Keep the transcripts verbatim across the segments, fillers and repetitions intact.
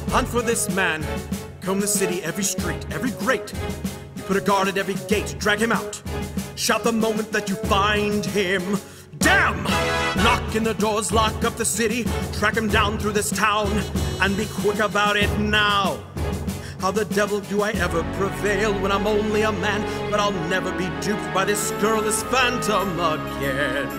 Hunt for this man. Comb the city, every street, every grate. You put a guard at every gate, drag him out. Shout the moment that you find him. Damn! Knock in the doors, lock up the city, track him down through this town, and be quick about it now. How the devil do I ever prevail when I'm only a man, but I'll never be duped by this girl, this phantom again.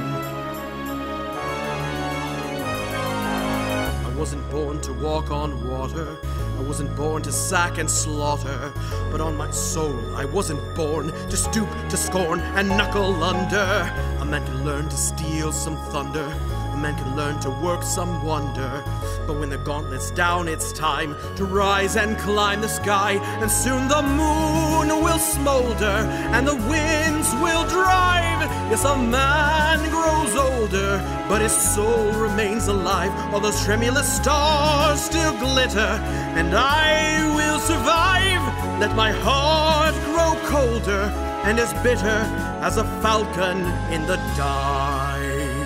I wasn't born to walk on water, I wasn't born to sack and slaughter, but on my soul I wasn't born to stoop, to scorn, and knuckle under. A man can learn to steal some thunder, a man can learn to work some wonder, but when the gauntlet's down, it's time to rise and climb the sky, and soon the moon will smolder, and the winds will drive. Yes, a man grows older, but his soul remains alive, while those tremulous stars still glitter, and I will survive. Let my heart grow colder, and as bitter as a falcon in the dive.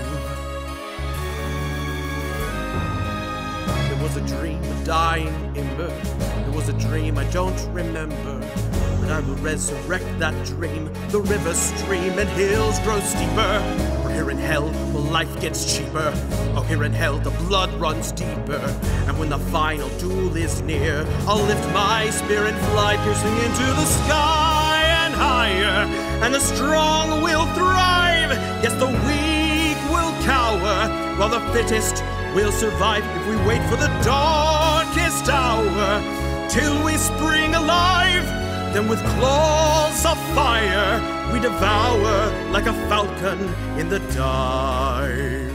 There was a dream, a dying ember. There was a dream I don't remember, but I will resurrect that dream. The river, stream, and hills grow steeper. We're here in hell, well, life gets cheaper. Oh, here in hell, the blood runs deeper. And when the final duel is near, I'll lift my spear and fly, piercing into the sky and higher. And the strong will thrive. Yes, the weak will cower, while the fittest will survive if we wait for the darkest hour, till we spring alive. Then with claws of fire we devour like a falcon in the dive.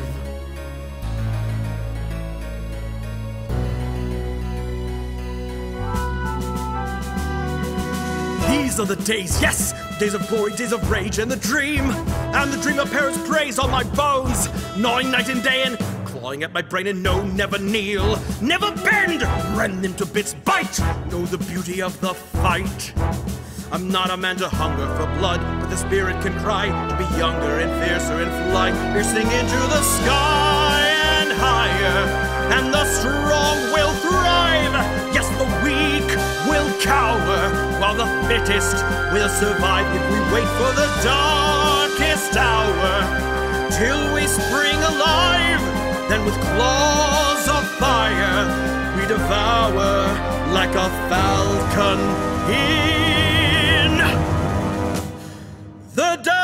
These are the days, yes, days of glory, days of rage, and the dream, and the dream of parents' praise on my bones, gnawing night and day and clawing at my brain. And no, never kneel, never bend, rend them to bits, bite. Know the beauty of the fight. I'm not a man to hunger for blood, but the spirit can cry to be younger and fiercer and fly, piercing into the sky and higher. And the strong will thrive. Yes, the weak will cower, while the fittest will survive if we wait for the darkest hour, till we spring alive. Then with claws of fire we devour like a falcon in the dark.